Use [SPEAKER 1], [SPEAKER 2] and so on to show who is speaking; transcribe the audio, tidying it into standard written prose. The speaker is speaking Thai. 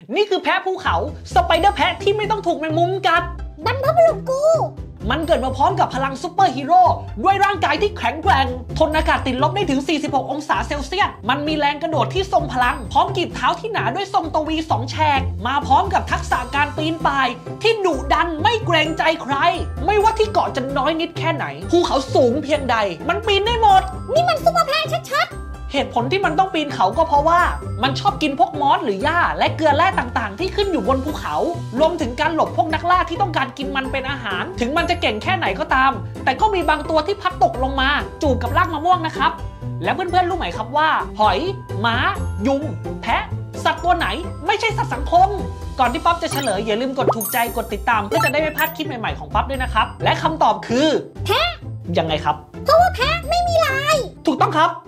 [SPEAKER 1] นี่คือแพะภูเขาสไปเดอร์แพะที่ไม่ต้องถูกแมงมุมกัด
[SPEAKER 2] บรรพบุรุษกู
[SPEAKER 1] มันเกิดมาพร้อมกับพลังซูเปอร์ฮีโร่ด้วยร่างกายที่แข็งแกร่งทนอากาศติดลบได้ถึง46องศาเซลเซียสมันมีแรงกระโดดที่ทรงพลังพร้อมกีบเท้าที่หนาด้วยทรงตวี2แฉกมาพร้อมกับทักษะการปีนป่ายที่ดุดันไม่เกรงใจใครไม่ว่าที่เกาะจะน้อยนิดแค่ไหนภูเขาสูงเพียงใดมันปีนได้หมด
[SPEAKER 2] นี่มันซุปเปอร์แพะชัด
[SPEAKER 1] เหตุผลที่มันต้องปีนเขาก็เพราะว่ามันชอบกินพวกมอสหรือหญ้าและเกลือแร่ต่างๆที่ขึ้นอยู่บนภูเขารวมถึงการหลบพวกนักล่าที่ต้องการกินมันเป็นอาหารถึงมันจะเก่งแค่ไหนก็ตามแต่ก็มีบางตัวที่พัดตกลงมาจูบกับรากมะม่วงนะครับแล้วเพื่อนๆรู้ไหมครับว่าหอยม้ายุงแพะสัตว์ตัวไหนไม่ใช่สัตว์สังคมก่อนที่ป๊อปจะเฉลยอย่าลืมกดถูกใจกดติดตามเพื่อจะได้ไม่พลาดคลิปใหม่ๆของป๊อปด้วยนะครับและคำตอบคือ
[SPEAKER 2] แพะ
[SPEAKER 1] ยังไงครับ
[SPEAKER 2] เพราะว่าแพะไม่มีลาย
[SPEAKER 1] ถูกต้องครับ